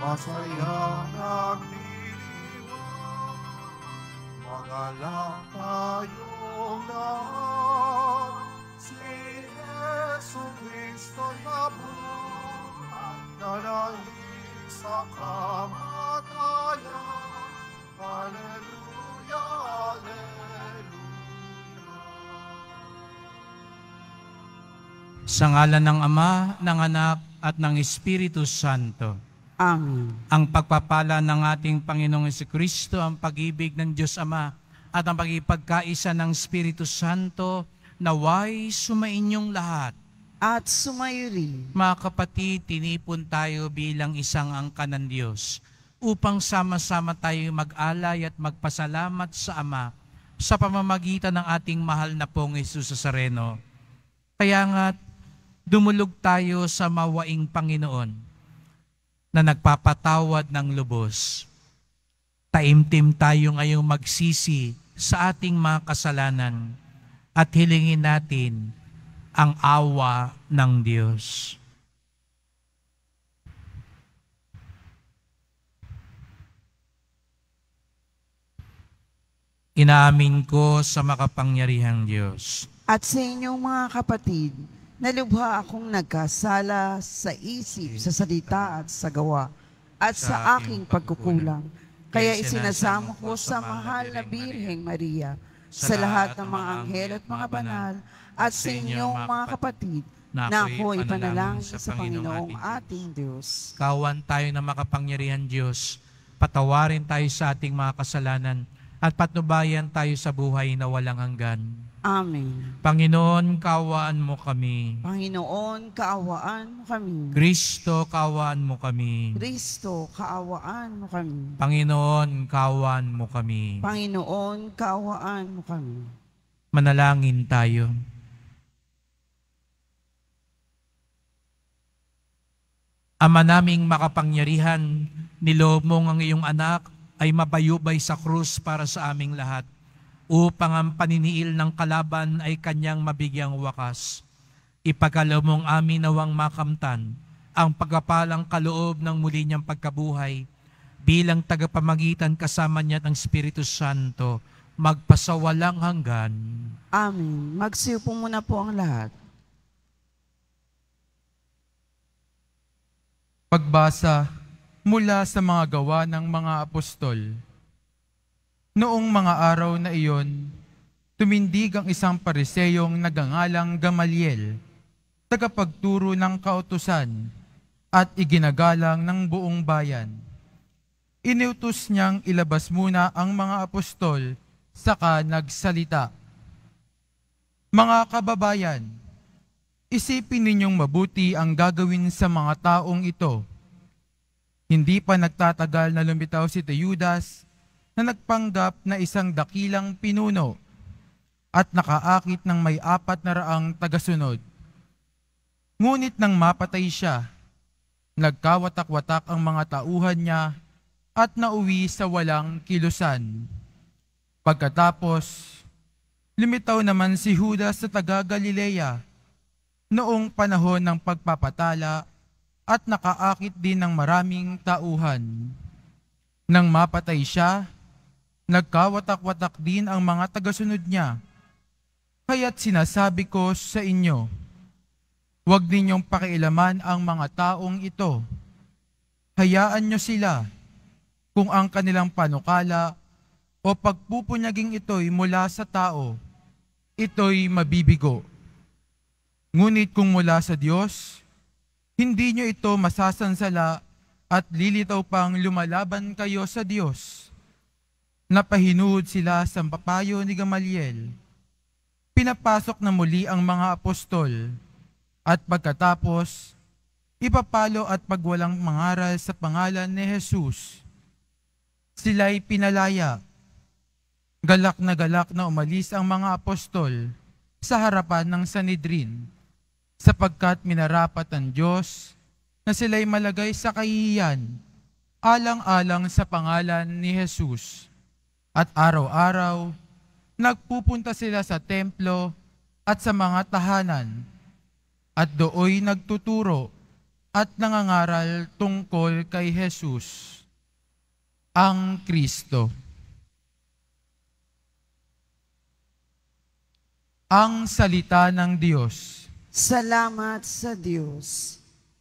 masayang nagdiriwang, magalak tayong lahat, si Yesu Cristo na buhay, nanahig sa kamatayan. Hallelujah, Hallelujah. Sa ngalan ng Ama, ng Anak, at ng Espiritu Santo. Amen. Ang pagpapala ng ating Panginoong Jesucristo, ang pag-ibig ng Diyos Ama, at ang pag-ipagkaisa ng Espiritu Santo, naway sumainyong lahat. At sumayo rin. Mga kapatid, tinipon tayo bilang isang angkan ng Diyos upang sama-sama tayo mag-alay at magpasalamat sa Ama sa pamamagitan ng ating mahal na pong Jesus Nazareno. Kaya nga, dumulog tayo sa mawaing Panginoon na nagpapatawad ng lubos. Taimtim tayo ngayong magsisi sa ating mga kasalanan at hilingin natin ang awa ng Diyos. Inaamin ko sa makapangyarihang Diyos At sa inyong mga kapatid, nalubha akong nagkasala sa isip, sa salita at sa gawa, at sa aking pagkukulang. Kaya isinasamo ko sa mahal na Birheng Maria, sa lahat ng mga anghel at mga banal, at sa inyong mga kapatid, na ako ipanalangin sa Panginoong ating Diyos. Kawan tayo na makapangyarihan Diyos, patawarin tayo sa ating mga kasalanan, at patnubayan tayo sa buhay na walang hanggan. Amen. Panginoon, kaawaan mo kami. Panginoon, kaawaan mo kami. Kristo, kaawaan mo kami. Kristo, kaawaan mo kami. Panginoon, kaawaan mo kami. Panginoon, kaawaan mo kami. Manalangin tayo. Ama naming makapangyarihan, niloob mo ang iyong anak ay mabayubay sa krus para sa aming lahat, upang ang paniniil ng kalaban ay kanyang mabigyang wakas. Ipagkaloob mong amin nawang makamtan ang pagkapalang kaloob ng muli niyang pagkabuhay bilang tagapamagitan kasama niya ng Espiritu Santo, magpasawalang hanggan. Amen. Magsiupo muna po ang lahat. Pagbasa mula sa mga gawa ng mga apostol. Noong mga araw na iyon, tumindig ang isang pariseyong nagangalang Gamaliel, tagapagturo ng kautusan at iginagalang ng buong bayan. Inutos niyang ilabas muna ang mga apostol, saka nagsalita. Mga kababayan, isipin ninyong mabuti ang gagawin sa mga taong ito. Hindi pa nagtatagal na lumitaw si Teudas na nagpanggap na isang dakilang pinuno at nakaakit ng may 400 tagasunod. Ngunit nang mapatay siya, nagkawatak-watak ang mga tauhan niya at nauwi sa walang kilusan. Pagkatapos, lumitaw naman si Judas sa taga-Galilea noong panahon ng pagpapatala at nakaakit din ng maraming tauhan. Nang mapatay siya, nagkawatak-watak din ang mga tagasunod niya. Kaya't sinasabi ko sa inyo, huwag ninyong pakialaman ang mga taong ito. Hayaan nyo sila kung ang kanilang panukala o pagpupunyaging ito'y mula sa tao, ito'y mabibigo. Ngunit kung mula sa Diyos, hindi nyo ito masasansala at lilitaw pang lumalaban kayo sa Diyos. Napahinuhod sila sa papayo ni Gamaliel. Pinapasok na muli ang mga apostol at pagkatapos, ipapalo at pagwalang mangaral sa pangalan ni Jesus. Sila'y pinalaya. Galak na umalis ang mga apostol sa harapan ng Sanhedrin, sapagkat minarapat ang Diyos na sila'y malagay sa kahihiyan, alang-alang sa pangalan ni Jesus. At araw-araw, nagpupunta sila sa templo at sa mga tahanan, at dooy nagtuturo at nangangaral tungkol kay Jesus, ang Kristo. Ang salita ng Diyos. Salamat sa Diyos.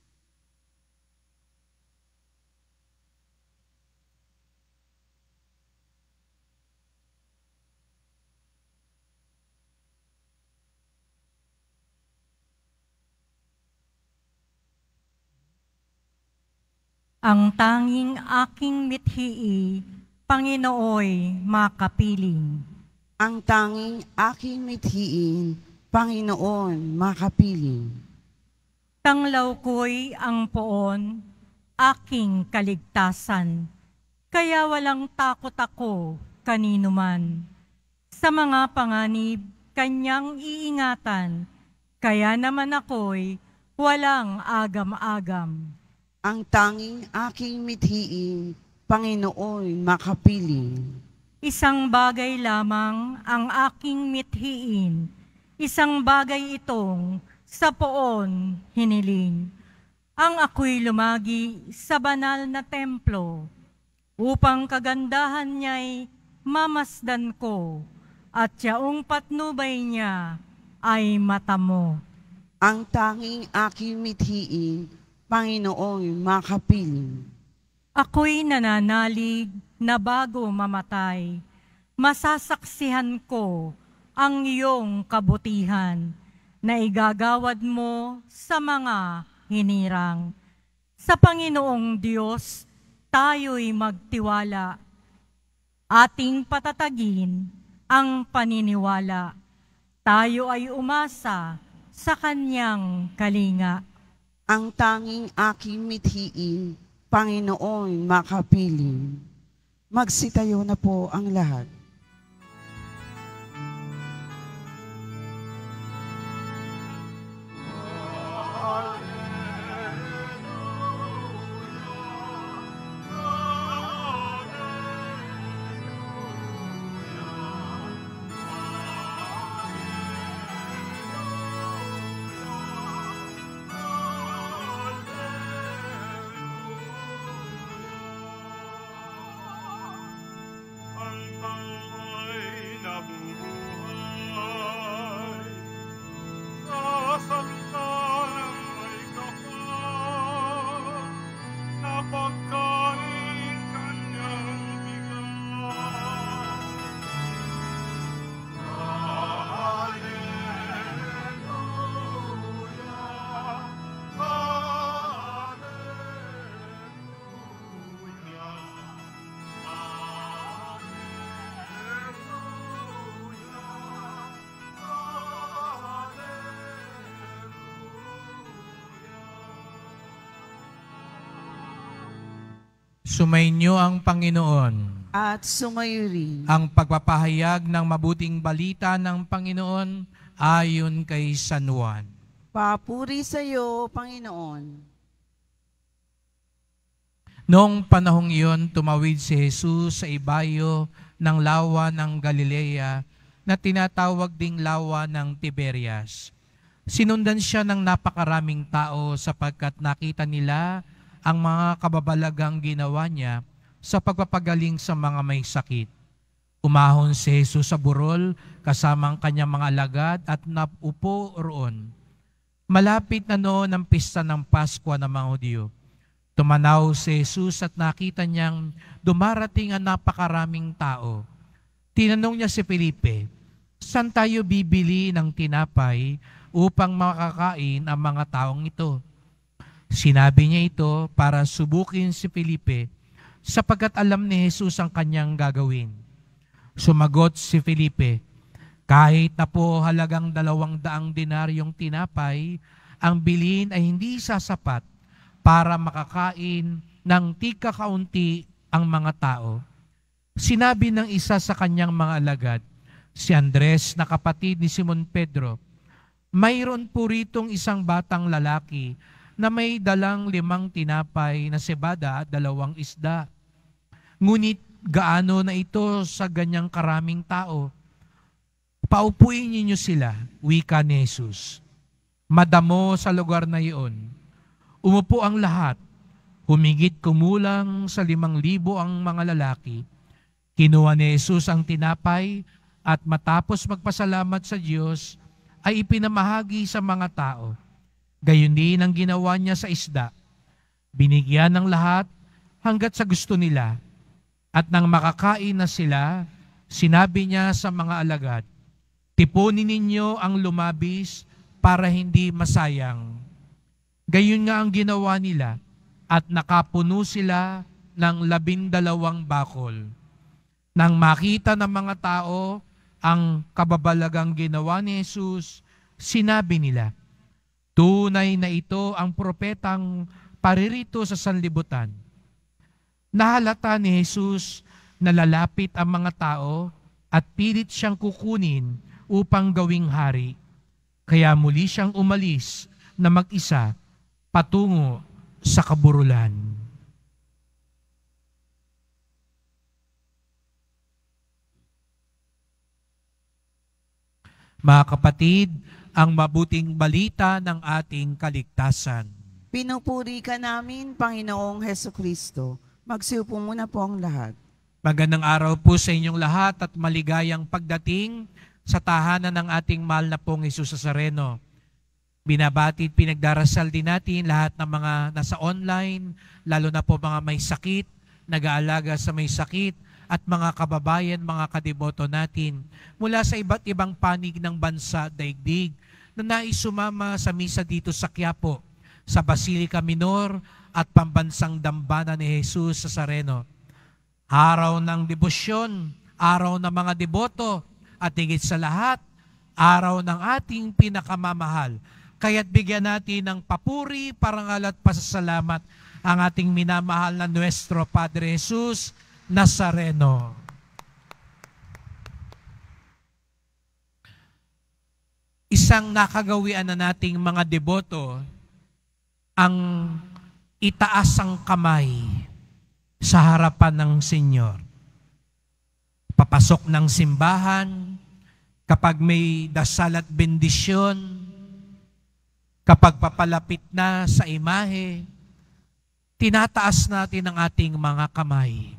Ang tanging aking mithi, Panginooy makapiling. Ang tanging aking mithiin, Panginoon, makapiling. Tanglaw ko'y ang poon, aking kaligtasan, kaya walang takot ako kanino man. Sa mga panganib, kanyang iingatan, kaya naman ako'y walang agam-agam. Ang tanging aking mithiin, Panginoon, makapiling. Isang bagay lamang ang aking mithiin, isang bagay itong sa poon hiniling. Ang ako'y lumagi sa banal na templo, upang kagandahan niya'y mamasdan ko, at yaong patnubay niya ay matamo. Ang tanging aking mithiin, Panginoon, makapiling. Ako'y nananalig na bago mamatay, masasaksihan ko ang iyong kabutihan na igagawad mo sa mga hinirang. Sa Panginoong Diyos, tayo'y magtiwala. Ating patatagin ang paniniwala. Tayo ay umasa sa Kanyang kalinga. Ang tanging aking mithiin, Panginoon, makapiling. Magsitayo na po ang lahat. Sumainyo ang Panginoon. At sumayo rin. Ang pagpapahayag ng mabuting balita ng Panginoon ayon kay San Juan. Papuri sa iyo, Panginoon. Noong panahong iyon, tumawid si Jesus sa ibayo ng lawa ng Galilea na tinatawag ding lawa ng Tiberias. Sinundan siya ng napakaraming tao sapagkat nakita nila ang mga kababalagang ginawa niya sa pagpapagaling sa mga may sakit. Umahon si Jesus sa burol kasama ang kanyang mga alagad at napupo roon. Malapit na noon ang pista ng Paskwa ng mga Hudyo. Tumanaw si Jesus at nakita niyang dumarating ang napakaraming tao. Tinanong niya si Felipe, "Saan tayo bibili ng tinapay upang makakain ang mga taong ito?" Sinabi niya ito para subukin si Felipe sapagkat alam ni Jesus ang kanyang gagawin. Sumagot si Felipe, "Kahit na po halagang 200 denaryong tinapay, ang bilhin ay hindi sasapat para makakain ng tika-kaunti ang mga tao." Sinabi ng isa sa kanyang mga alagad, si Andres na kapatid ni Simon Pedro, "Mayroon po ritong isang batang lalaki na may dalang 5 tinapay na sebada at 2 isda. Ngunit gaano na ito sa ganyang karaming tao? Paupuin ninyo sila," wika ni Jesus. Madamo sa lugar na iyon. Umupo ang lahat. Humigit kumulang sa 5,000 ang mga lalaki. Kinuha ni Jesus ang tinapay at matapos magpasalamat sa Diyos, ay ipinamahagi sa mga tao. Gayon din ang ginawa niya sa isda. Binigyan ng lahat hanggat sa gusto nila. At nang makakain na sila, sinabi niya sa mga alagad, "Tipunin ninyo ang lumabis para hindi masayang." Gayon nga ang ginawa nila at nakapuno sila ng 12 bakol. Nang makita ng mga tao ang kababalagang ginawa ni Jesus, sinabi nila, "Tunay na ito ang propetang paririto sa sanlibutan." Nahalata ni Jesus na lalapit ang mga tao at pilit siyang kukunin upang gawing hari. Kaya muli siyang umalis na mag-isa patungo sa kaburulan. Mga kapatid, ang mabuting balita ng ating kaligtasan. Pinupuri ka namin, Panginoong Hesukristo. Magsiupo muna po ang lahat. Magandang araw po sa inyong lahat at maligayang pagdating sa tahanan ng ating mahal na pong Jesus Nazareno. Binabati at pinagdarasal din natin lahat ng mga nasa online, lalo na po mga may sakit, nag-aalaga sa may sakit, at mga kababayan, mga kadeboto natin mula sa iba't ibang panig ng bansa, daigdig, na nais sumama sa misa dito sa Quiapo, sa Basilica Minor at Pambansang Dambana ni Jesus Nazareno. Araw ng debosyon, araw ng mga deboto, at higit sa lahat, araw ng ating pinakamamahal. Kaya't bigyan natin ng papuri, parangal at pasasalamat ang ating minamahal na Nuestro Padre Jesus Nazareno. Isang nakagawian na nating mga deboto ang itaas ang kamay sa harapan ng Senyor. Papasok ng simbahan, kapag may dasal at bendisyon, kapag papalapit na sa imahe, tinataas natin ang ating mga kamay.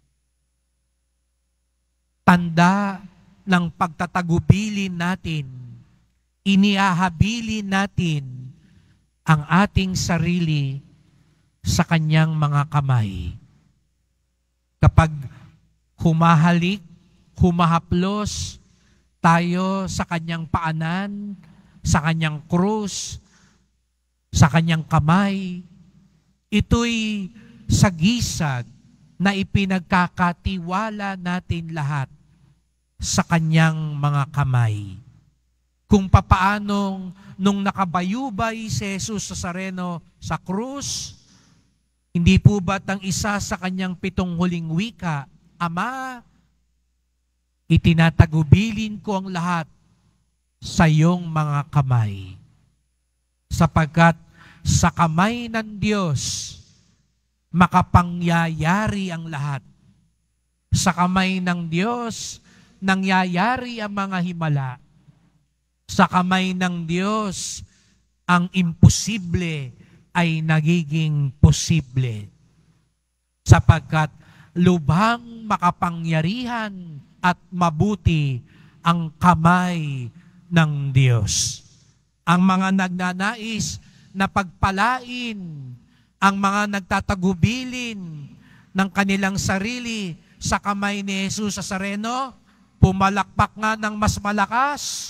Tanda ng pagtatagubilin natin, iniahabilin natin ang ating sarili sa kanyang mga kamay. Kapag humahalik, humahaplos tayo sa kanyang paanan, sa kanyang krus, sa kanyang kamay, ito'y sagisag na ipinagkakatiwala natin lahat sa kanyang mga kamay. Kung papaanong nung nakabayubay si Jesus Nazareno sa krus, hindi po ba't ang isa sa kanyang 7 huling wika, "Ama, itinatagubilin ko ang lahat sa iyong mga kamay." Sapagkat sa kamay ng Diyos, makapangyayari ang lahat. Sa kamay ng Diyos, nangyayari ang mga himala. Sa kamay ng Diyos, ang imposible ay nagiging posible. Sapagkat lubhang makapangyarihan at mabuti ang kamay ng Diyos. Ang mga nagnanais na pagpalain, ang mga nagtatagubilin ng kanilang sarili sa kamay ni Jesus Nazareno, pumalakpak nga ng mas malakas.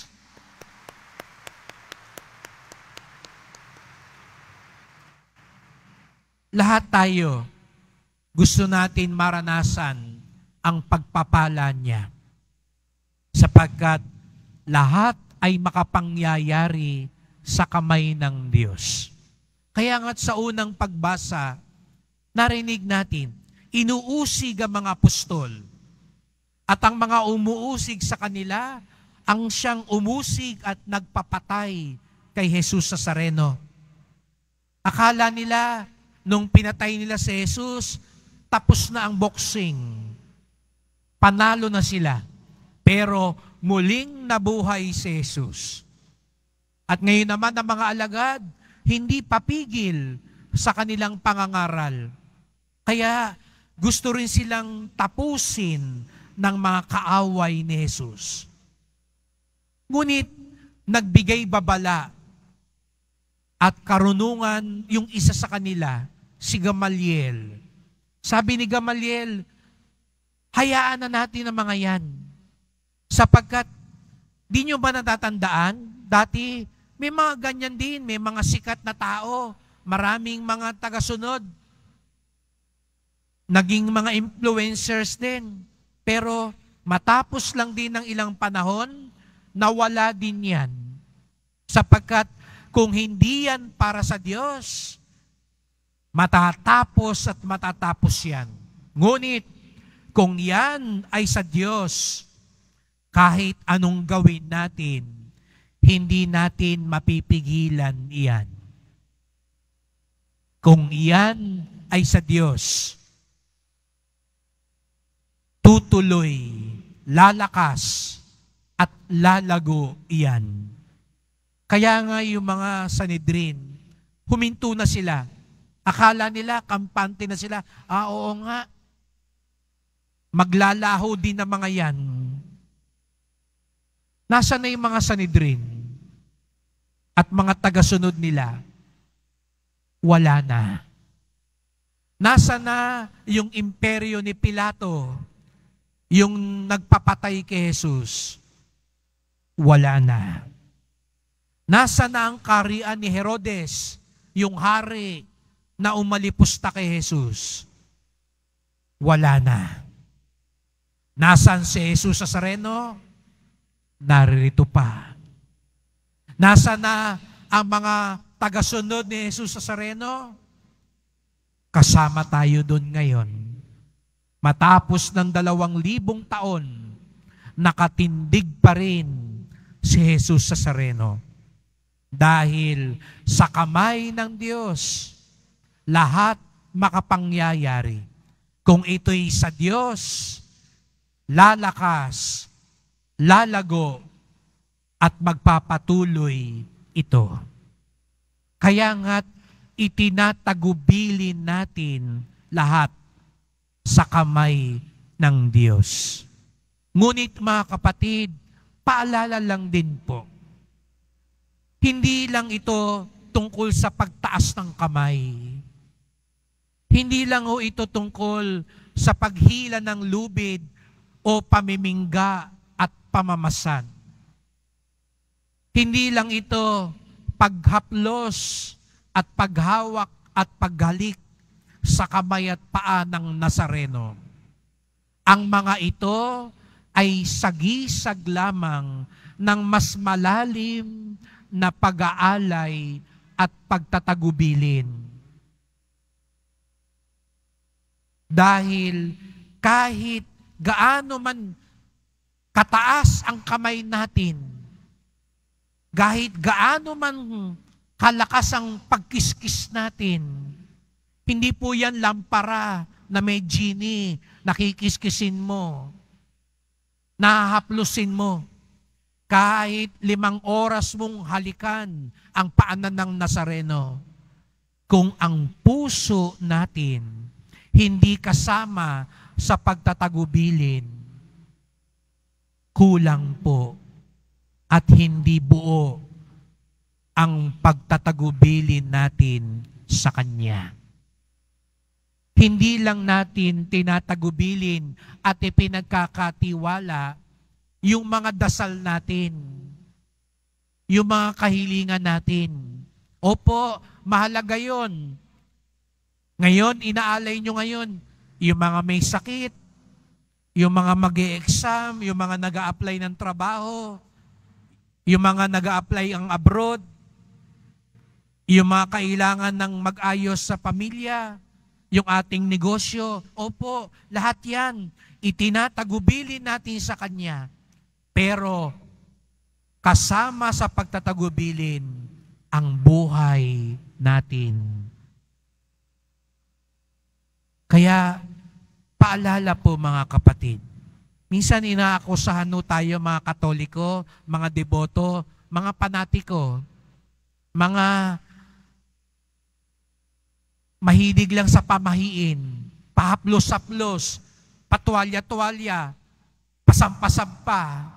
Lahat tayo gusto natin maranasan ang pagpapala niya. Sapagkat lahat ay makapangyayari sa kamay ng Diyos. Kaya nga't sa unang pagbasa, narinig natin, inuusig ang mga apostol. At ang mga umuusig sa kanila, ang siyang umusig at nagpapatay kay Jesus Nazareno. Akala nila, nung pinatay nila si Jesus, tapos na ang boxing. Panalo na sila. Pero muling nabuhay si Jesus. At ngayon naman ang mga alagad, hindi papigil sa kanilang pangangaral. Kaya gusto rin silang tapusin ng mga kaaway ni Jesus. Ngunit nagbigay babala at karunungan yung isa sa kanila, si Gamaliel. Sabi ni Gamaliel, hayaan na natin ang mga yan. Sapagkat, di nyo ba natatandaan? Dati, may mga ganyan din, may mga sikat na tao, maraming mga tagasunod, naging mga influencers din. Pero matapos lang din ng ilang panahon, nawala din yan. Sapagkat kung hindi yan para sa Diyos, matatapos at matatapos yan. Ngunit, kung yan ay sa Diyos, kahit anong gawin natin, hindi natin mapipigilan iyan. Kung iyan ay sa Diyos, tutuloy, lalakas, at lalago iyan. Kaya nga yung mga Sanhedrin, huminto na sila. Akala nila, kampante na sila. Oo nga, maglalaho din ang mga yan. Nasaan na yung mga Sanhedrin? At mga tagasunod nila? Wala na. Nasaan na yung imperyo ni Pilato? Yung nagpapatay kay Jesus? Wala na. Nasaan na ang kaharian ni Herodes? Yung hari na umalipusta kay Jesus? Wala na. Nasaan si Jesus Nazareno? Naririto pa. Nasaan na ang mga tagasunod ni Jesus Nazareno? Kasama tayo doon ngayon. Matapos ng 2,000 taon, nakatindig pa rin si Jesus Nazareno. Dahil sa kamay ng Diyos, lahat makapangyayari. Kung ito'y sa Diyos, lalakas, lalago, at magpapatuloy ito. Kaya nga't itinatagubilin natin lahat sa kamay ng Diyos. Ngunit mga kapatid, paalala lang din po, hindi lang ito tungkol sa pagtaas ng kamay. Hindi lang ho ito tungkol sa paghila ng lubid o pamimingga at pamamasan. Hindi lang ito paghaplos at paghawak at paghalik sa kamay at paa ng Nazareno. Ang mga ito ay sagisag lamang ng mas malalim na pag-aalay at pagtatagubilin. Dahil kahit gaano man kataas ang kamay natin, kahit gaano man kalakas ang pagkiskis natin, hindi po yan lampara na may genie, nakikiskisin mo, nahahaplusin mo. Kahit 5 oras mong halikan ang paanan ng Nazareno, kung ang puso natin hindi kasama sa pagtatagubilin, kulang po at hindi buo ang pagtatagubilin natin sa Kanya. Hindi lang natin tinatagubilin at ipinagkakatiwala yung mga dasal natin, yung mga kahilingan natin. Opo, mahalaga yun. Ngayon, inaalay nyo ngayon, yung mga may sakit, yung mga mag-e-exam, yung mga nag-a-apply ng trabaho, yung mga nag-a-apply ang abroad, yung mga kailangan ng mag-ayos sa pamilya, yung ating negosyo. Opo, lahat yan, itinatagubilin natin sa Kanya. Pero kasama sa pagtatagubilin ang buhay natin. Kaya paalala po mga kapatid, minsan inaakusahan tayo mga Katoliko, mga deboto, mga panatiko, mga mahilig lang sa pamahiin, pahaplos-haplos, patwalya-twalya, pasampa-sampa.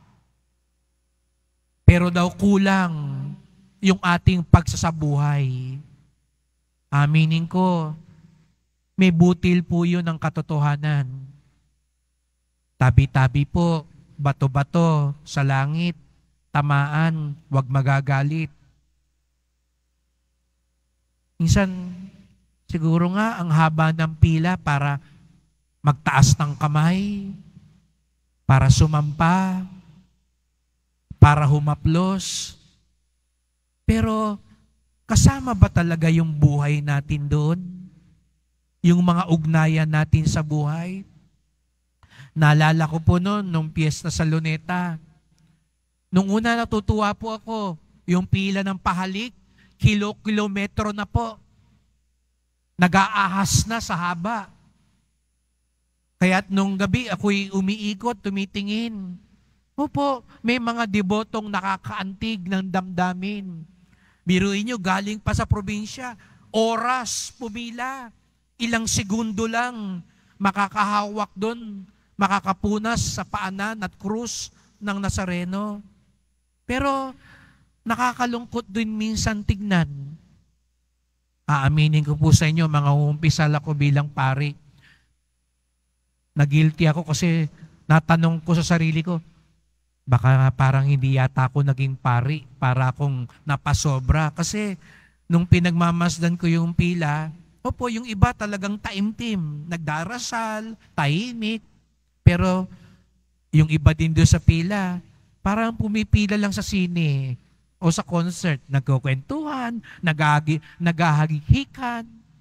Pero daw kulang yung ating pagsasabuhay. Aminin ko, may butil po yun ng katotohanan. Tabi-tabi po, bato-bato sa langit, tamaan, wag magagalit. Minsan, siguro nga ang haba ng pila para magtaas ng kamay, para sumampa, para humaplos. Pero kasama ba talaga yung buhay natin doon? Yung mga ugnayan natin sa buhay? Naalala ko po noon, nung piyesta sa Luneta. Nung una natutuwa po ako, yung pila ng pahalik, kilometro na po. Nag-aahas na sa haba. Kaya't nung gabi, ako'y umiikot, tumitingin. Opo, may mga debotong nakakaantig ng damdamin. Biruin nyo, galing pa sa probinsya, oras pumila, ilang segundo lang, makakahawak doon, makakapunas sa paanan at krus ng Nazareno. Pero nakakalungkot din minsan tignan. Aaminin ko po sa inyo, mga umpisal ako bilang pari. Nag-guilty ako kasi natanong ko sa sarili ko, baka parang hindi yata ako naging pari para akong napasobra. Kasi nung pinagmamasdan ko yung pila, opo, yung iba talagang taimtim, nagdarasal, tahimik. Pero yung iba din doon sa pila, parang pumipila lang sa sine o sa concert, nagkukwentuhan, naghahagihikan.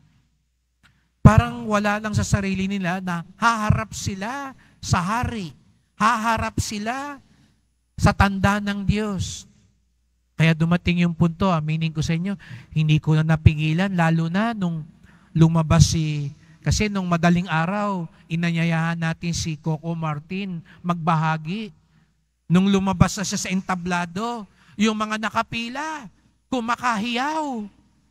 Parang wala lang sa sarili nila na haharap sila sa hari. Haharap sila sa tanda ng Diyos. Kaya dumating yung punto, aminin ko sa inyo, hindi ko na napigilan, lalo na nung lumabas kasi nung madaling araw, inanyayahan natin si Coco Martin magbahagi. Nung lumabas na siya sa entablado, yung mga nakapila, kumakahiyaw.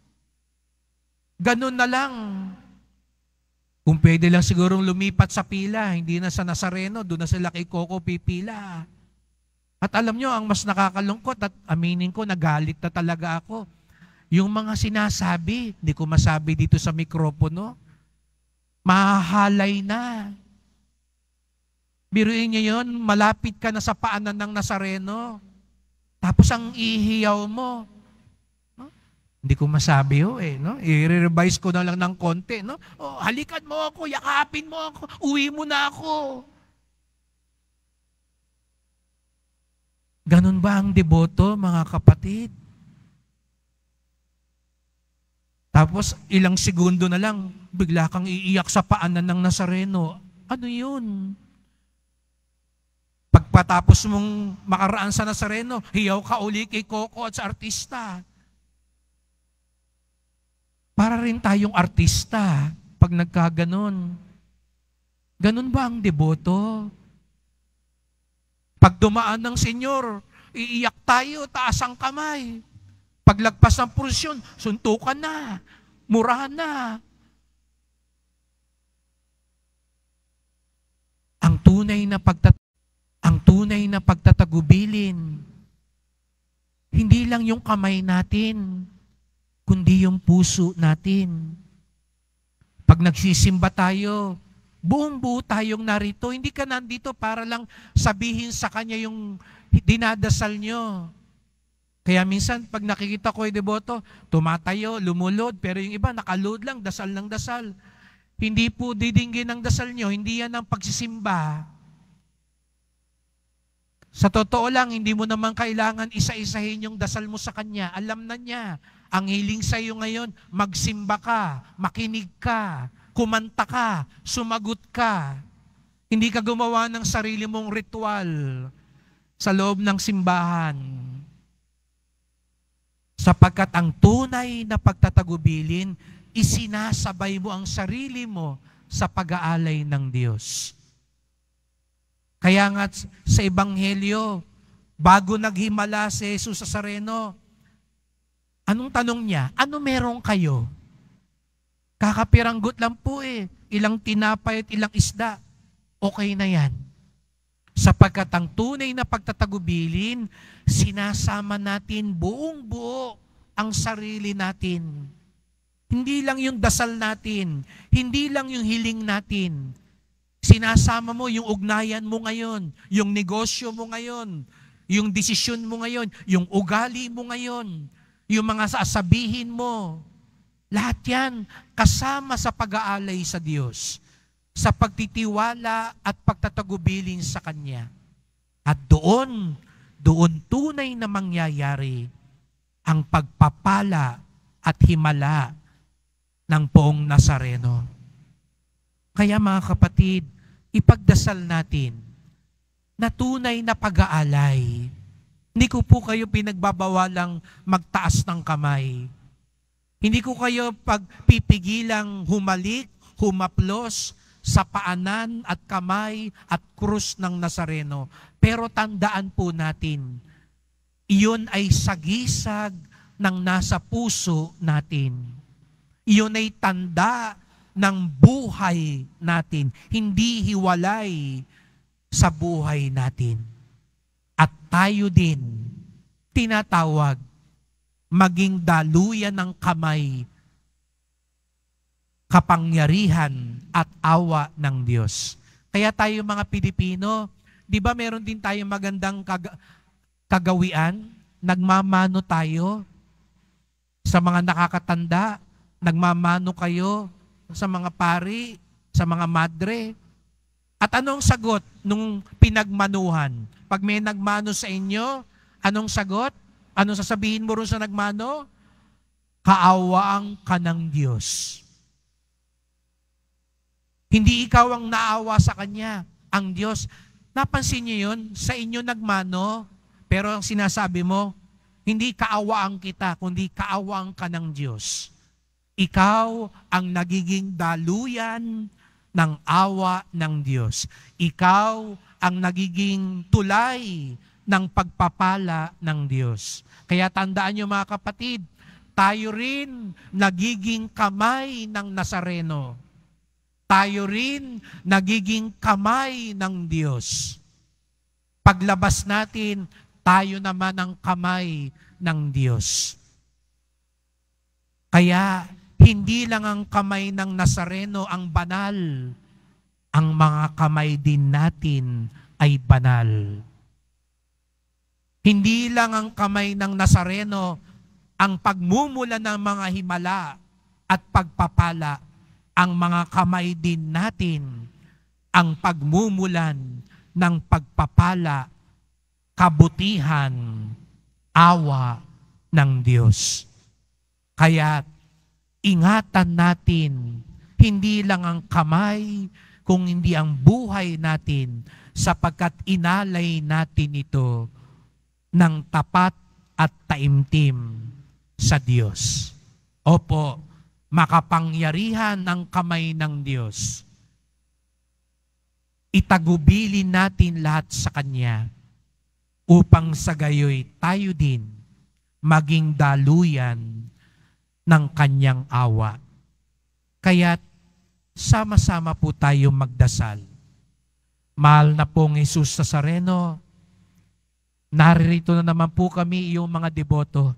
Ganun na lang. Kung pwede lang sigurong lumipat sa pila, hindi na sa Nazareno, doon na sila kay Coco pipila. At alam nyo, ang mas nakakalungkot at aminin ko, nagalit na talaga ako. Yung mga sinasabi, hindi ko masabi dito sa mikropono, mahahalay na. Biruin niyo yun, malapit ka na sa paanan ng Nazareno. Tapos ang ihiyaw mo. No? Hindi ko masabi no? I-revise ko na lang ng konti. No? Oh, halikan mo ako, yakapin mo ako, uwi mo na ako. Ganun ba ang deboto, mga kapatid? Tapos ilang segundo na lang, bigla kang iiyak sa paanan ng Nazareno. Ano yun? Pagpatapos mong makaraan sa Nazareno, hiyaw ka uli kay Coco at sa artista. Para rin tayong artista pag nagkaganon. Ganun ba ang deboto? Pag dumaan ng Senyor, iiyak tayo, taas ang kamay. Paglagpas ng prosyon, suntukan na, murahan na. Ang tunay na pagtatagubilin, hindi lang yung kamay natin, kundi yung puso natin. Pag nagsisimba tayo, buong-buo tayong narito. Hindi ka nandito para lang sabihin sa Kanya yung dinadasal nyo. Kaya minsan, pag nakikita ko yung deboto, tumatayo, lumulod, pero yung iba nakaload lang, dasal ng dasal. Hindi po didinggin ang dasal nyo, hindi yan ang pagsisimba. Sa totoo lang, hindi mo naman kailangan isa-isahin yung dasal mo sa Kanya. Alam na niya. Ang hiling sa iyo ngayon, magsimba ka, makinig ka, kumanta ka, sumagot ka. Hindi ka gumawa ng sarili mong ritual sa loob ng simbahan. Sapagkat ang tunay na pagtatagubilin, isinasabay mo ang sarili mo sa pag-aalay ng Diyos. Kaya nga sa Ebanghelyo, bago naghimala si Jesus sa Nazareno, anong tanong niya? Ano meron kayo? Kakapiranggot lang po eh. Ilang tinapay at ilang isda. Okay na yan. Sapagkat ang tunay na pagtatagubilin, sinasama natin buong buo ang sarili natin. Hindi lang yung dasal natin, hindi lang yung hiling natin. Sinasama mo yung ugnayan mo ngayon, yung negosyo mo ngayon, yung desisyon mo ngayon, yung ugali mo ngayon, yung mga sasabihin mo. Lahat yan kasama sa pag-aalay sa Diyos, sa pagtitiwala at pagtatagubilin sa Kanya. At doon tunay na mangyayari ang pagpapala at himala ng poong Nazareno. Kaya mga kapatid, ipagdasal natin na tunay na pag-aalay. Hindi ko po kayo pinagbabawalang magtaas ng kamay. Hindi ko kayo pagpipigilang humalik, humaplos sa paanan at kamay at krus ng Nazareno. Pero tandaan po natin, iyon ay sagisag ng nasa puso natin. Iyon ay tanda ng buhay natin, hindi hiwalay sa buhay natin. At tayo din, tinatawag, maging daluyan ng kamay, kapangyarihan at awa ng Diyos. Kaya tayo mga Pilipino, di ba meron din tayong magandang kagawian? Nagmamano tayo sa mga nakakatanda, nagmamano kayo sa mga pari, sa mga madre. At anong sagot nung pinagmanuhan? Pag may nagmano sa inyo, anong sagot? Anong sasabihin mo rin sa nagmano? Kaawaan ka ng Diyos. Hindi ikaw ang naawa sa Kanya, ang Diyos. Napansin niyo yun? Sa inyo nagmano, pero ang sinasabi mo, hindi kaawaan kita, kundi kaawaan ka ng Diyos. Ikaw ang nagiging daluyan ng awa ng Diyos. Ikaw ang nagiging tulay ng pagpapala ng Diyos. Kaya tandaan niyo mga kapatid, tayo rin nagiging kamay ng Nazareno. Tayo rin nagiging kamay ng Diyos. Paglabas natin, tayo naman ang kamay ng Diyos. Kaya, hindi lang ang kamay ng Nazareno ang banal, ang mga kamay din natin ay banal. Hindi lang ang kamay ng Nazareno ang pagmumula ng mga himala at pagpapala, ang mga kamay din natin ang pagmumulan ng pagpapala, kabutihan, awa ng Diyos. Kaya ingatan natin, hindi lang ang kamay, kung hindi ang buhay natin, sapagkat inalay natin ito ng tapat at taimtim sa Diyos. Opo, makapangyarihan ang kamay ng Diyos. Itagubilin natin lahat sa Kanya upang sa gayoy tayo din maging daluyan ng Kanyang awa. Kaya sama-sama po tayo magdasal. Mahal na pong Jesus Nazareno, naririto na naman po kami, iyong mga deboto.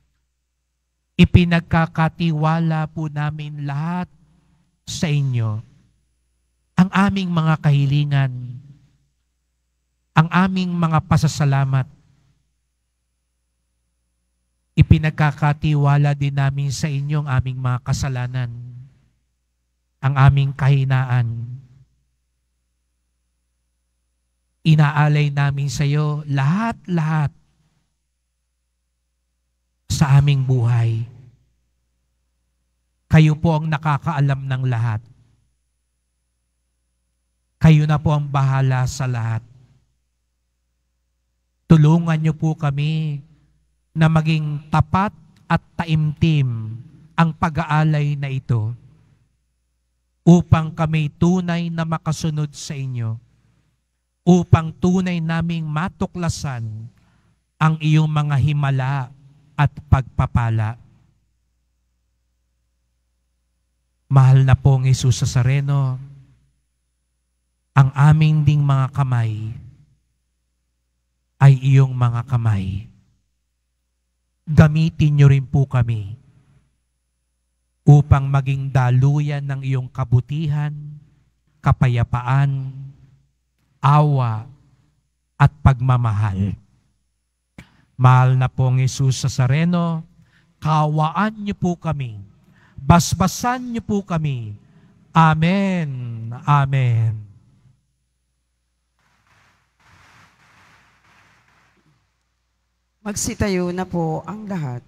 Ipinagkakatiwala po namin lahat sa inyo. Ang aming mga kahilingan, ang aming mga pasasalamat, ipinagkakatiwala din namin sa inyo ang aming mga kasalanan, ang aming kahinaan. Inaalay namin sa iyo lahat-lahat sa aming buhay. Kayo po ang nakakaalam ng lahat. Kayo na po ang bahala sa lahat. Tulungan niyo po kami na maging tapat at taimtim ang pag-aalay na ito upang kami tunay na makasunod sa inyo, upang tunay naming matuklasan ang iyong mga himala at pagpapala. Mahal na pong Jesus Nazareno, ang aming ding mga kamay ay iyong mga kamay. Gamitin niyo rin po kami upang maging daluyan ng iyong kabutihan, kapayapaan, awa, at pagmamahal. Mahal na pong Jesus Nazareno, kawaan niyo po kami, basbasan niyo po kami. Amen. Amen. Magsitayo na po ang lahat.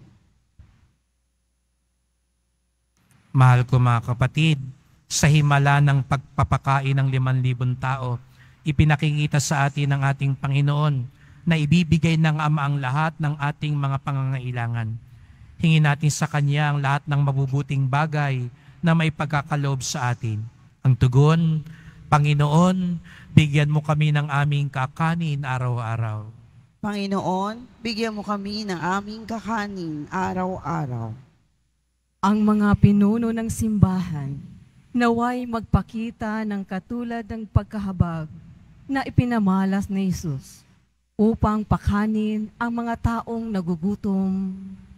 Mahal ko mga kapatid, sa himala ng pagpapakain ng 5,000 tao, ipinakikita sa atin ng ating Panginoon na ibibigay ng Ama ang lahat ng ating mga pangangailangan. Hingin natin sa Kanya ang lahat ng mabubuting bagay na may pagkakaloob sa atin. Ang tugon, Panginoon, bigyan mo kami ng aming kakanin araw-araw. Panginoon, bigyan mo kami ng aming kakanin araw-araw. Ang mga pinuno ng simbahan, naway magpakita ng katulad ng pagkahabag na ipinamalas ni Jesus upang pakanin ang mga taong nagugutom.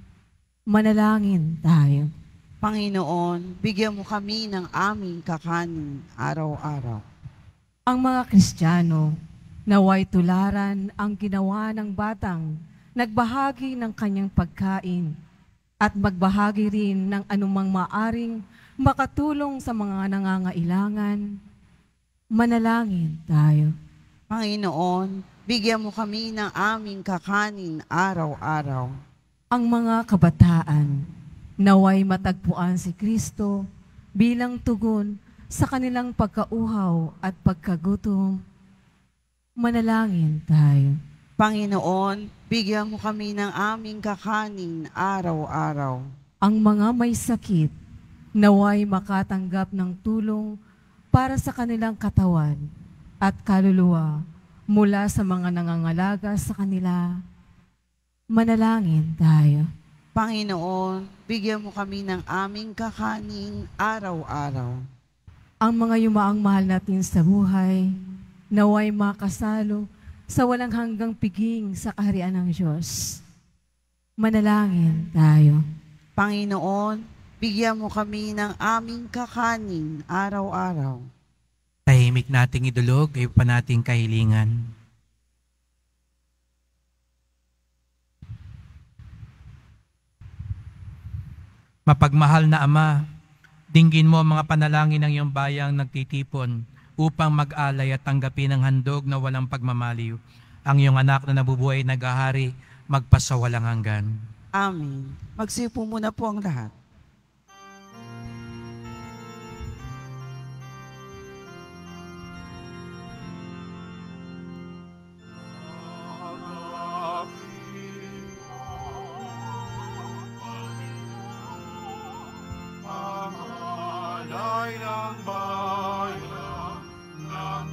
Manalangin tayo. Panginoon, bigyan mo kami ng aming kakanin araw-araw. Ang mga Kristiyano, naway tularan ang ginawa ng batang nagbahagi ng kanyang pagkain at magbahagi rin ng anumang maaring makatulong sa mga nangangailangan. Manalangin tayo. Panginoon, bigyan mo kami ng aming kakanin araw-araw. Ang mga kabataan, naway matagpuan si Kristo bilang tugon sa kanilang pagkauhaw at pagkagutom. Manalangin tayo. Panginoon, bigyan mo kami ng aming kakanin araw-araw. Ang mga may sakit, naway makatanggap ng tulong para sa kanilang katawan at kaluluwa mula sa mga nangangalaga sa kanila. Manalangin tayo. Panginoon, bigyan mo kami ng aming kakanin araw-araw. Ang mga yumaang mahal natin sa buhay, naway makasalo sa walang hanggang piging sa kaharian ng Diyos. Manalangin tayo. Panginoon, bigyan mo kami ng aming kakanin araw-araw. Tahimik nating idulog ay pa nating kahilingan. Mapagmahal na Ama, dinggin mo ang mga panalangin ng iyong bayang nagtitipon upang mag-alay at tanggapin ang handog na walang pagmamaliw. Ang iyong anak na nabubuhay naghahari, magpasawalang hanggan. Amen. Magsipo muna po ang lahat. Alay ng bayan ng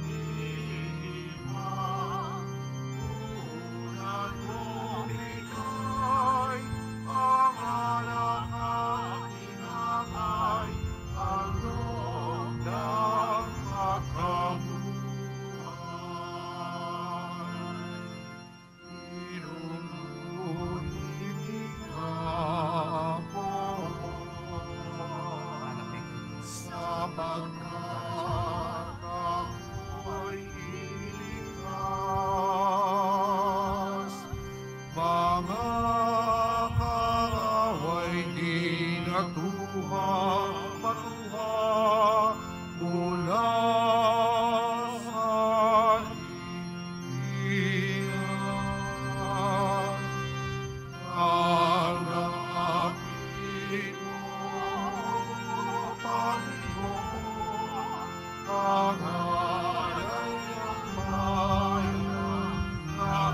iman, unat mong ikay, ang anak at inangay, ang loob ng pagkabuhay. Inununin ka po. Sapagkat ako'y iligtas, mga kaaway di natuha, patuha, mula sa hiyan. Tanggapin mo, Panginoon, ang alay ng bayan ng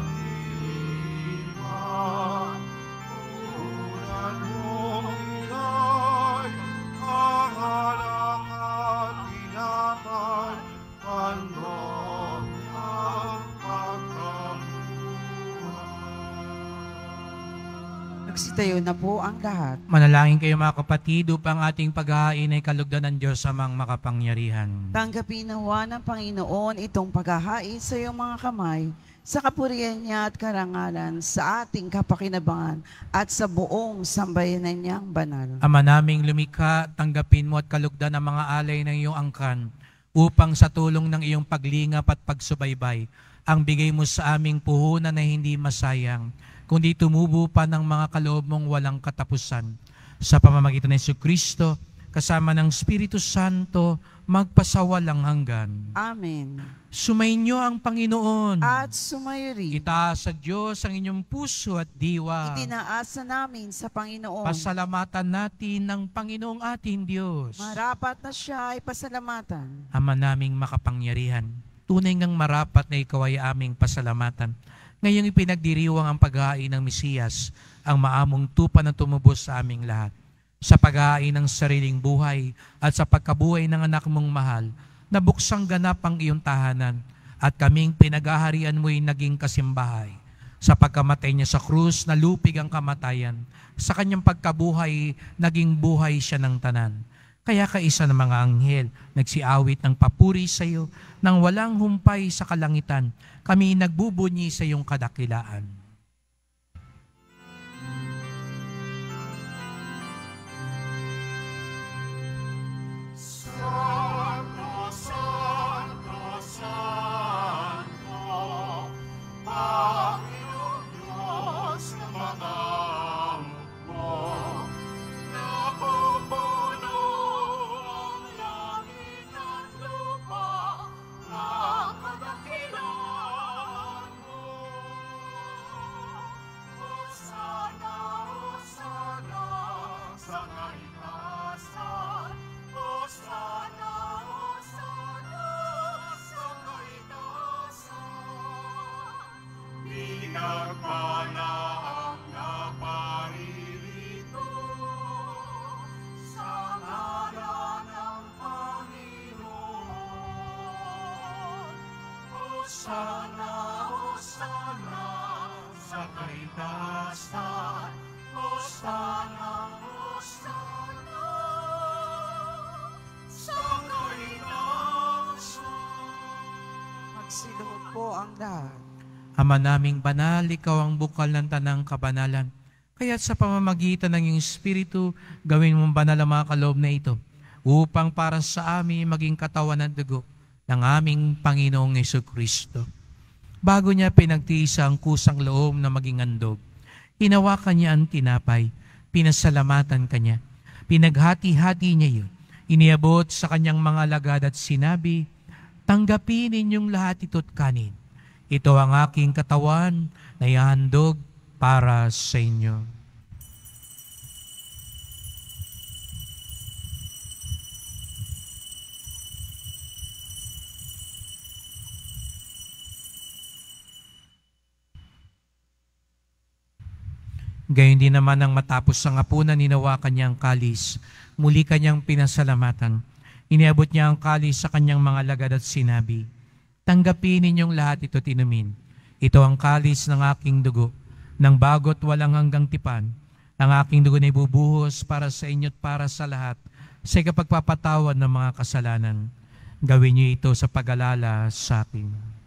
iman. Unan mong ilay, ang alak at tinapay, handog ng pagkabuhay. Magsitayo na po ang lahat. Manalangin kayo mga kapatid upang ating paghahain ay kalugdan ng Diyos amang makapangyarihan. Tanggapin nawa ng Panginoon itong paghahain sa iyong mga kamay, sa kapurihan niya at karangalan, sa ating kapakinabangan at sa buong sambayanan niyang banal. Ama naming lumikha, tanggapin mo at kalugdan ang mga alay ng iyong angkan upang sa tulong ng iyong paglingap at pagsubaybay, ang bigay mo sa aming puhunan na hindi masayang, kundi tumubo pa ng mga kaloob mong walang katapusan. Sa pamamagitan ng Jesucristo, kasama ng Espiritu Santo, magpasawalang hanggan. Amen. Sumainyo ang Panginoon. At sumayo rin. Itaas sa Diyos ang inyong puso at diwa. Itinaasa namin sa Panginoon. Pasalamatan natin ng Panginoong ating Diyos. Marapat na siya ay pasalamatan. Ama naming makapangyarihan, tunay ngang marapat na ikaw ay aming pasalamatan. Ngayong ipinagdiriwang ang paghahain ng Mesiyas, ang maamong tupa na tumubos sa aming lahat. Sa paghahain ng sariling buhay at sa pagkabuhay ng anak mong mahal, nabuksang ganap ang iyong tahanan at kaming pinaghaharian mo'y naging kasimbahay. Sa pagkamatay niya sa krus, nalupig ang kamatayan. Sa kanyang pagkabuhay, naging buhay siya ng tanan. Kaya kaisa ng mga anghel, nagsiawit ng papuri sa iyo, nang walang humpay sa kalangitan, kami nagbubunyi sa iyong kadakilaan. Santo, Santo, Santo, Panginoon Diyos ng mga hukbo, napupuno ang langit at lupa ng kadakilaan mo. Hosana, Hosana, sa kaitaasan. Hosana, Hosana, sa kaitaasan. Pinagpala ang naparirito sa ngalan ng Panginoon. Hosana, Hosana, sa kaitaasan. Hosana, Hosana, sa kaitaasan. Magsiluhod po ang lahat. Ama naming banal, ikaw ang bukal ng tanang kabanalan. Kaya't sa pamamagitan ng iyong Espiritu, gawin mong banal ang mga kaloob na ito, upang para sa amin maging katawan at dugo ng aming Panginoong Jesucristo. Bago niya pinagtiisa ang kusang loob na maging handog, hinawakan niya ang tinapay, pinasalamatan kanya, pinaghati-hati niya yun, iniabot sa kanyang mga alagad at sinabi, tanggapin ninyong lahat ito't kanin. Ito ang aking katawan na ihahandog para sa inyo. Gayon din naman ang matapos ang hapunan, hinawakan niya ang kalis. Muli kanyang pinasalamatan. Iniabot niya ang kalis sa kanyang mga alagad at sinabi, tanggapin ninyong lahat ito't inumin. Ito ang kalis ng aking dugo, ng bago't walang hanggang tipan. Ang aking dugo na ibubuhos para sa inyo't para sa lahat, sa ikapagpapatawad ng mga kasalanan. Gawin niyo ito sa pag-alala sa akin.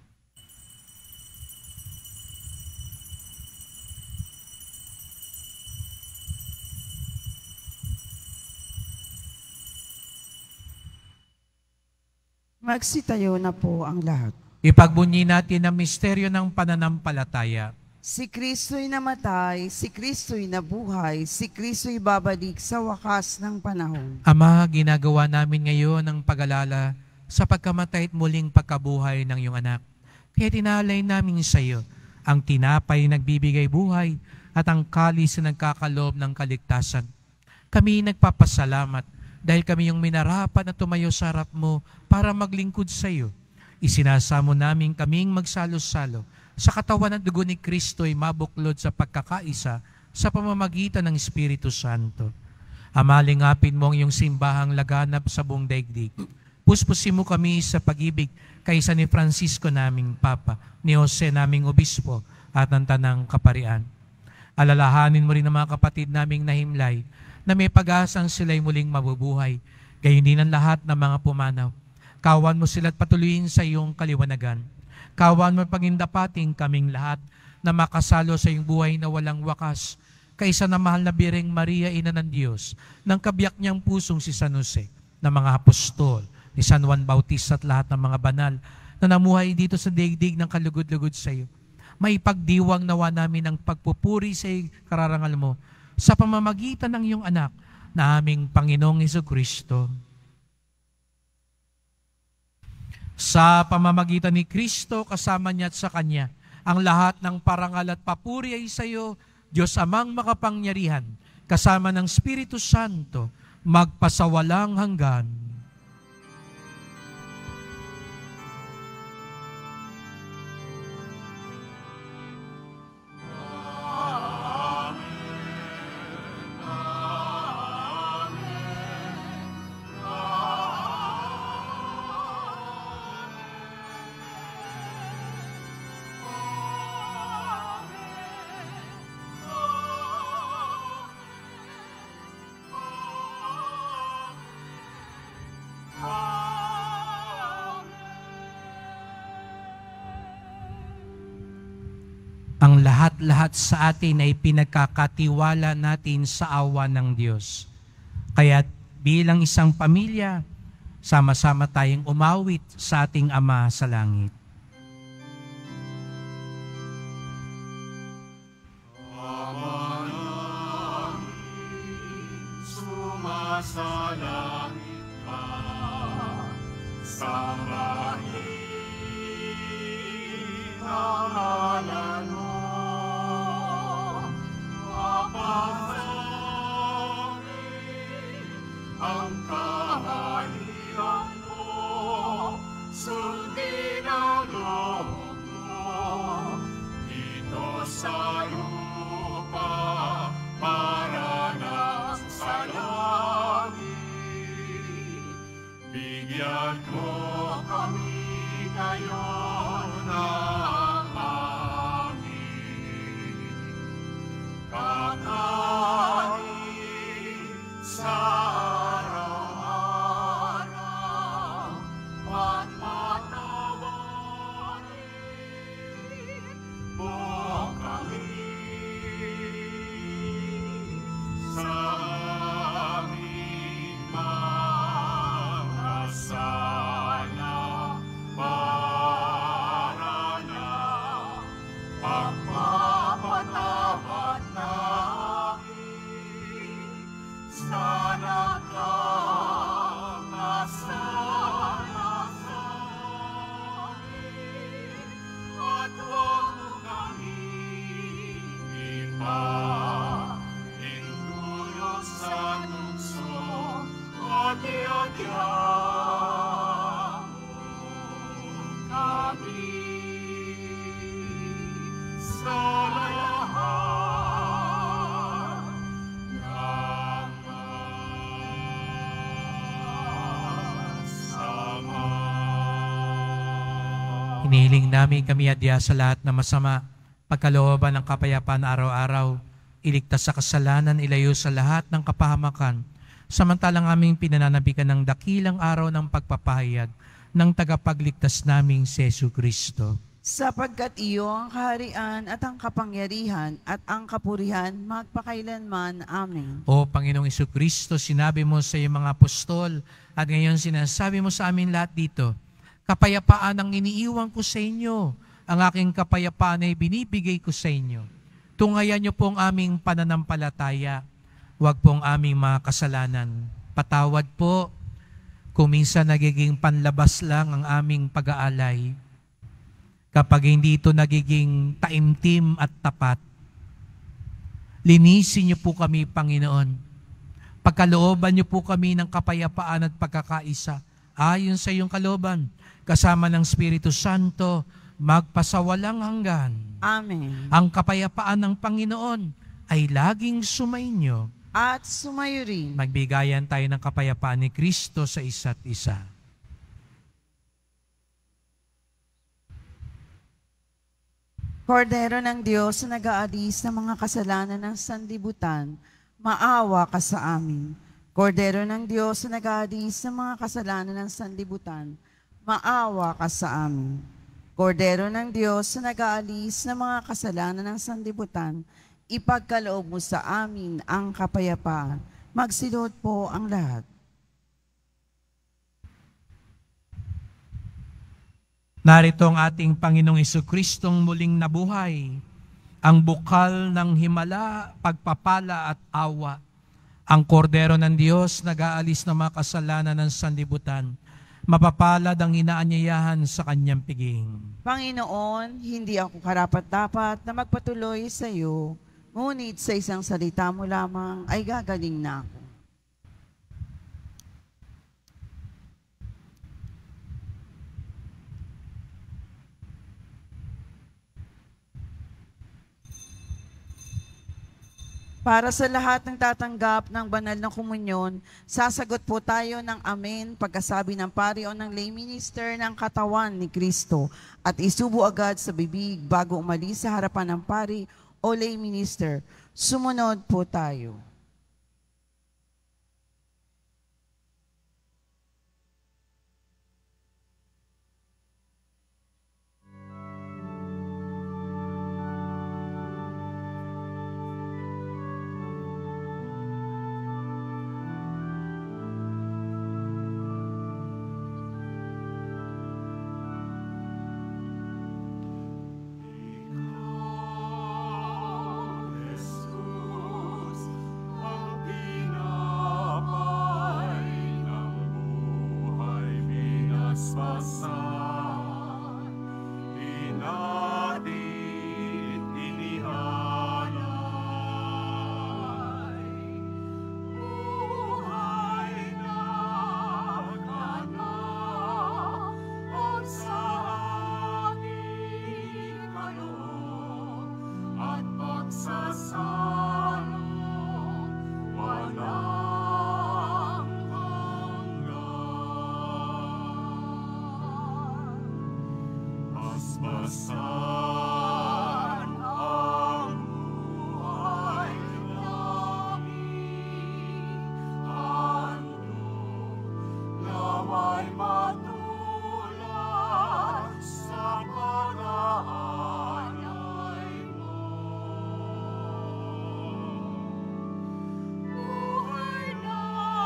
Magsitayo na po ang lahat. Ipagbunyi natin ang misteryo ng pananampalataya. Si Kristo'y namatay, si Kristo'y nabuhay, si Kristo'y babalik sa wakas ng panahon. Ama, ginagawa namin ngayon ang pag-alala sa pagkamatay at muling pagkabuhay ng iyong anak. Kaya tinalay namin sa iyo ang tinapay nagbibigay buhay at ang kalis na nagkakaloob ng kaligtasan. Kami nagpapasalamat dahil kami yung minarapat na tumayo sa harap mo para maglingkod sa iyo. Isinasamo namin kaming magsalo-salo sa katawan at dugo ni Kristo ay mabuklod sa pagkakaisa sa pamamagitan ng Espiritu Santo. Amalingapin mo ang iyong simbahang laganap sa buong daigdig. Puspusin mo kami sa pag-ibig kaysa ni Francisco naming Papa, ni Jose naming Obispo at ng Tanang Kaparian. Alalahanin mo rin ang mga kapatid naming nahimlay na may pag-asang sila'y muling mabubuhay. Gayon din ang lahat ng mga pumanaw. Kawan mo sila at patuloyin sa iyong kaliwanagan. Kawan mo pagindapating kaming lahat na makasalo sa iyong buhay na walang wakas. Kaisa na mahal na Birheng Maria, Ina ng Diyos, ng kabiyak niyang pusong si San Jose, ng mga apostol, ni San Juan Bautista at lahat ng mga banal na namuhay dito sa daigdig ng kalugod-lugod sa iyo. May pagdiwang nawa namin ang pagpupuri sa kararangal mo sa pamamagitan ng iyong anak na aming Panginoong Jesucristo. Sa pamamagitan ni Kristo, kasama niya at sa Kanya, ang lahat ng parangal at papuri ay sa iyo, Diyos Amang makapangyarihan, kasama ng Espiritu Santo, magpasawalang hanggan. Ang lahat-lahat sa atin ay pinagkakatiwala natin sa awa ng Diyos. Kaya bilang isang pamilya, sama-sama tayong umawit sa ating Ama sa langit. Sumasalangit ka, sambahin ang ngalan mo. Ang kaharian mo, sundin ang loob mo, dito sa lupa, paranas sa langit. Bigyan mo kami ngayon ng amin kakanin sa araw-araw at patawarin mo kami sa aming mga sala para na pagpapatawad namin sa nagkakasala sa amin, at huwag mo kami ipahintulot sa tukso at iadya mo kami sa lahat ng masama. Hinihiling namin kami adya sa lahat na masama, pagkalooban ng kapayapaan araw-araw, iligtas sa kasalanan, ilayo sa lahat ng kapahamakan, samantalang aming pinananabikan ng dakilang araw ng pagpapahayag ng tagapagligtas naming si Jesucristo. Sapagkat iyo ang kaharian at ang kapangyarihan at ang kapurihan magpakailanman. Amen. O Panginoong Jesucristo, sinabi mo sa iyong mga apostol at ngayon sinasabi mo sa amin lahat dito, kapayapaan ang iniiwan ko sa inyo, ang aking kapayapaan ay binibigay ko sa inyo. Tungayan niyo po ang aming pananampalataya, huwag pong aming mga kasalanan. Patawad po kung minsan nagiging panlabas lang ang aming pag-aalay. Kapag hindi ito nagiging taimtim at tapat, linisin niyo po kami, Panginoon. Pagkalooban niyo po kami ng kapayapaan at pagkakaisa, ayon sa iyong kalooban, kasama ng Espiritu Santo, magpasawalang hanggan. Amen. Ang kapayapaan ng Panginoon ay laging sumainyo. At sumayo rin. Magbigayan tayo ng kapayapaan ni Kristo sa isa't isa. Kordero ng Diyos na nag-aalis ng mga kasalanan ng sanlibutan, maawa ka sa amin. Kordero ng Diyos na nag-aalis ng mga kasalanan ng sanlibutan, maawa ka sa amin. Kordero ng Diyos na nag-aalis ng mga kasalanan ng sanlibutan, ipagkaloob mo sa amin ang kapayapaan. Magsilod po ang lahat. Narito ang ating Panginoong Jesucristong muling nabuhay, ang bukal ng himala, pagpapala at awa, ang kordero ng Diyos nag-aalis ng mga kasalanan ng sanlibutan, mapapalad ang inaanyayahan sa kanyang piging. Panginoon, hindi ako karapat-dapat na magpatuloy sa iyo, ngunit sa isang salita mo lamang ay gagaling na ako. Para sa lahat ng tatanggap ng banal na komunyon, sasagot po tayo ng amen pagkasabi ng pari o ng lay minister ng katawan ni Kristo at isubo agad sa bibig bago umalis sa harapan ng pari o lay minister. Sumunod po tayo. Jesus, ang pinapay ng buhay binasbasan, inatin inihalay. Buhay na ganap at sa aking kaloob at pagsasalo walang hanggan. Basbasan ang buhay namin, handog nawa'y matulad sa pag-aanyay mo. Buhay na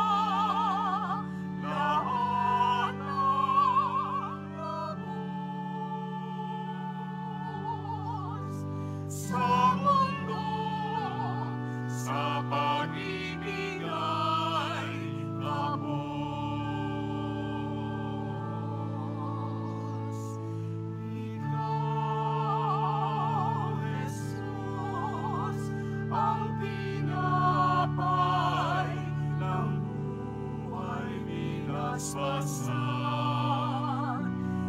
lahat ng lubos sa mundo, sa pag-ibig ay tapos. Ikaw, Jesus, ang pinapay ng buhay binasbasan,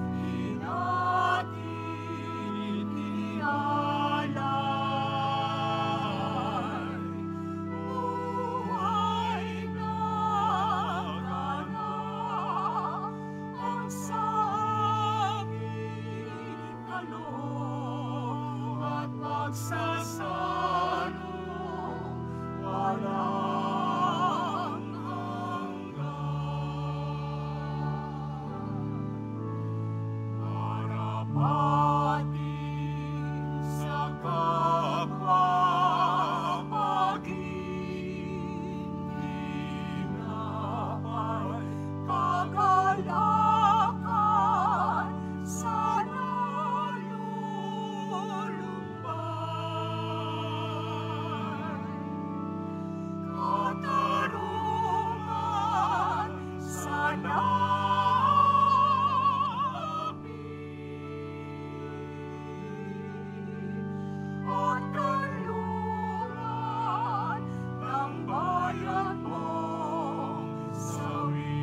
inatin inialay. Buhay na ganap ang sa aming kaloob at pagsasalo walang hanggan. Marapati sa kapwa pag-ibig, kagalakan sa nalulumbay, katarungan sa napi, at kalungan ng bayan mong sawi.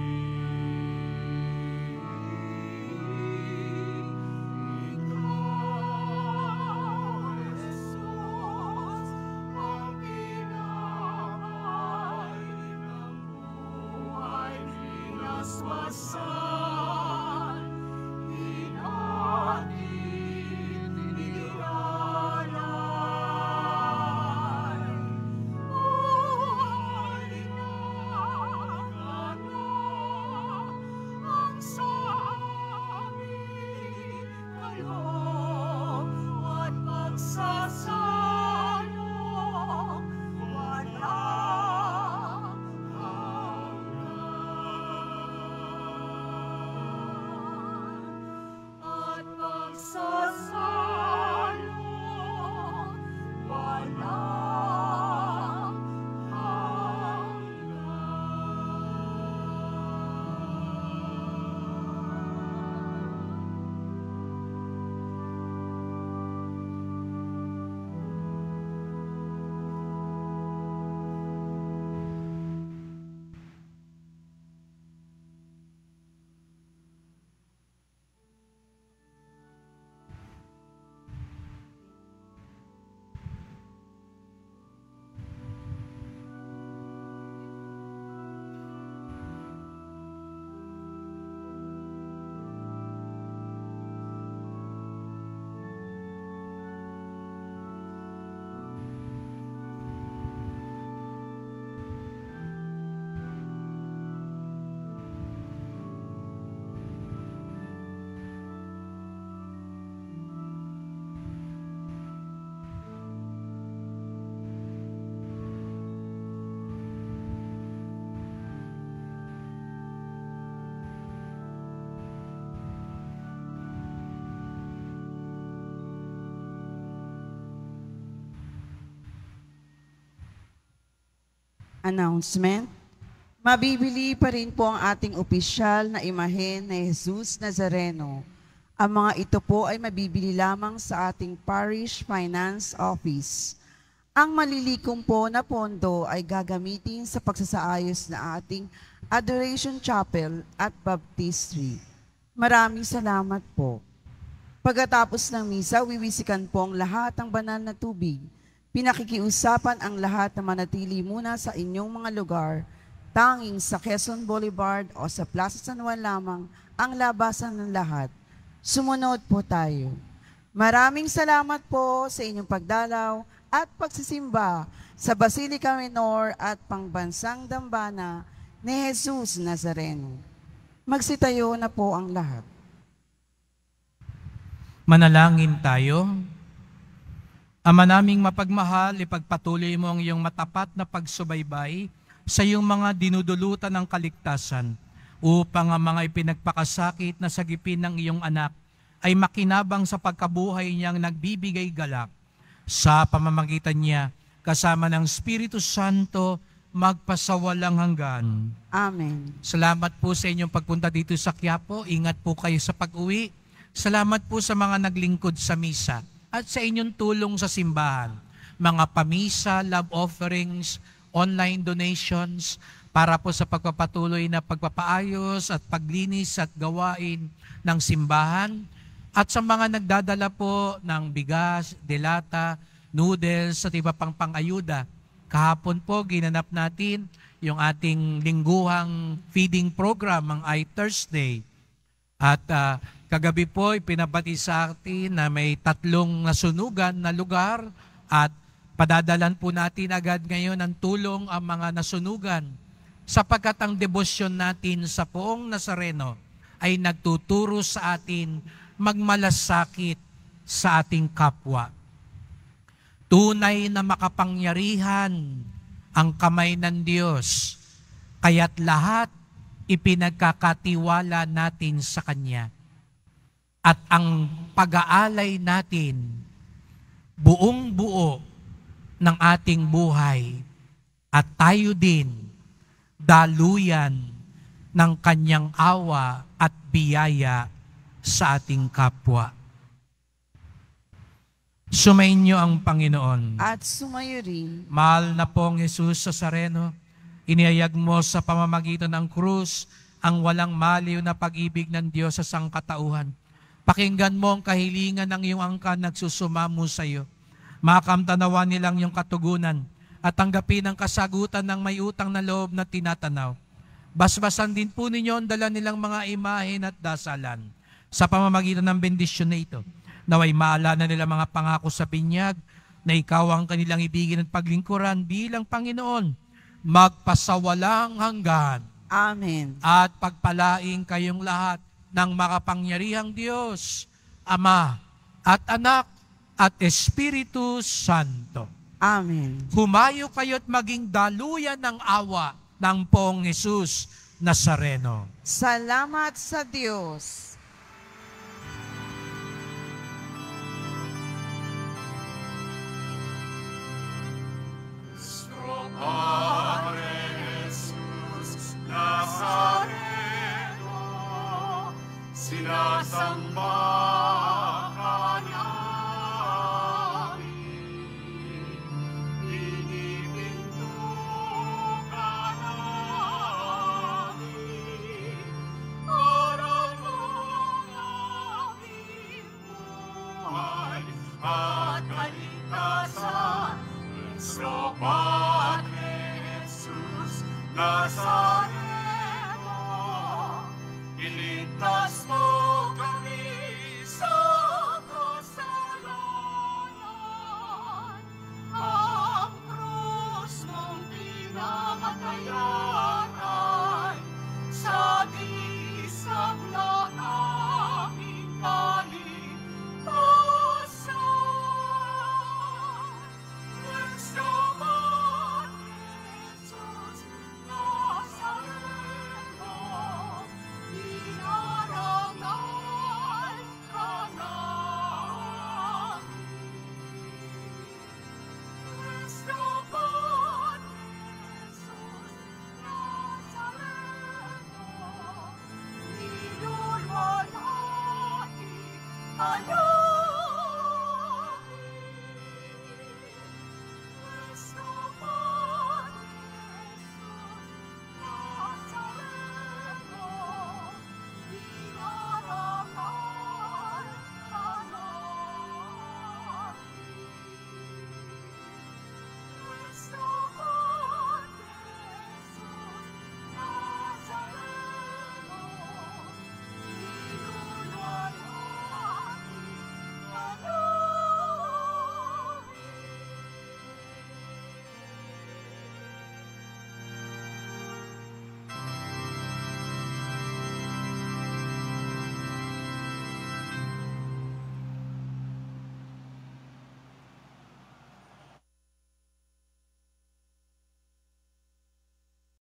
Ikaw, Jesus, ang pinapay ng buhay binasbasan, inatin inialay. announcement. Mabibili pa rin po ang ating opisyal na imahen na Jesus Nazareno. Ang mga ito po ay mabibili lamang sa ating Parish Finance Office. Ang malilikom po na pondo ay gagamitin sa pagsasaayos na ating Adoration Chapel at Baptistry. Maraming salamat po. Pagkatapos ng misa, wiwisikan po ang lahat ng banal na tubig. Pinakikiusapan ang lahat na manatili muna sa inyong mga lugar. Tanging sa Quezon Boulevard o sa Plaza San Juan lamang ang labasan ng lahat. Sumunod po tayo. Maraming salamat po sa inyong pagdalaw at pagsisimba sa Basilica Minor at Pangbansang Dambana ni Jesus Nazareno. Magsitayo na po ang lahat. Manalangin tayo. Ama naming mapagmahal, ipagpatuloy mo ang iyong matapat na pagsubaybay sa iyong mga dinudulutan ng kaligtasan upang ang mga ipinagpakasakit na sagipin ng iyong anak ay makinabang sa pagkabuhay niyang nagbibigay galak. Sa pamamagitan niya, kasama ng Espiritu Santo, magpasawalang hanggan. Amen. Salamat po sa inyong pagpunta dito sa Quiapo. Ingat po kayo sa pag-uwi. Salamat po sa mga naglingkod sa misa at sa inyong tulong sa simbahan. Mga pamisa, love offerings, online donations, para po sa pagpapatuloy na pagpapaayos at paglinis at gawain ng simbahan. At sa mga nagdadala po ng bigas, delata, noodles at iba pang pang-ayuda. Kahapon po ginanap natin yung ating lingguhang feeding program, ang iThursday. At kagabi po ipinabati sa atin na may 3 nasunugan na lugar at padadalan po natin agad ngayon ng tulong ang mga nasunugan sapagkat ang debosyon natin sa Poong Nazareno ay nagtuturo sa atin magmalasakit sa ating kapwa. Tunay na makapangyarihan ang kamay ng Diyos, kaya't lahat ipinagkakatiwala natin sa Kanya. At ang pag-aalay natin, buong buo ng ating buhay, at tayo din, daluyan ng Kanyang awa at biyaya sa ating kapwa. Sumainyo ang Panginoon. At sumayo rin. Mahal na pong Jesus Nazareno, inihayag mo sa pamamagitan ng krus ang walang maliw na pag-ibig ng Diyos sa sangkatauhan. Pakinggan mo ang kahilingan ng iyong angkan nagsusumamo sa iyo. Makamtanawa nilang iyong katugunan at tanggapin ang kasagutan ng may utang na loob na tinatanaw. Basbasan din po ninyo ang dala nilang mga imahen at dasalan. Sa pamamagitan ng bendisyon na ito, naway maalala nila mga pangako sa binyag na ikaw ang kanilang ibigin at paglingkuran bilang Panginoon, magpasawalang hanggan. Amen. At pagpalaing kayong lahat ng makapangyarihang Diyos, Ama at Anak at Espiritu Santo. Amen. Humayo kayo't maging daluyan ng awa ng Poong Jesus Nazareno. Salamat sa Diyos. Padre Jesus Nazareno, sinasamba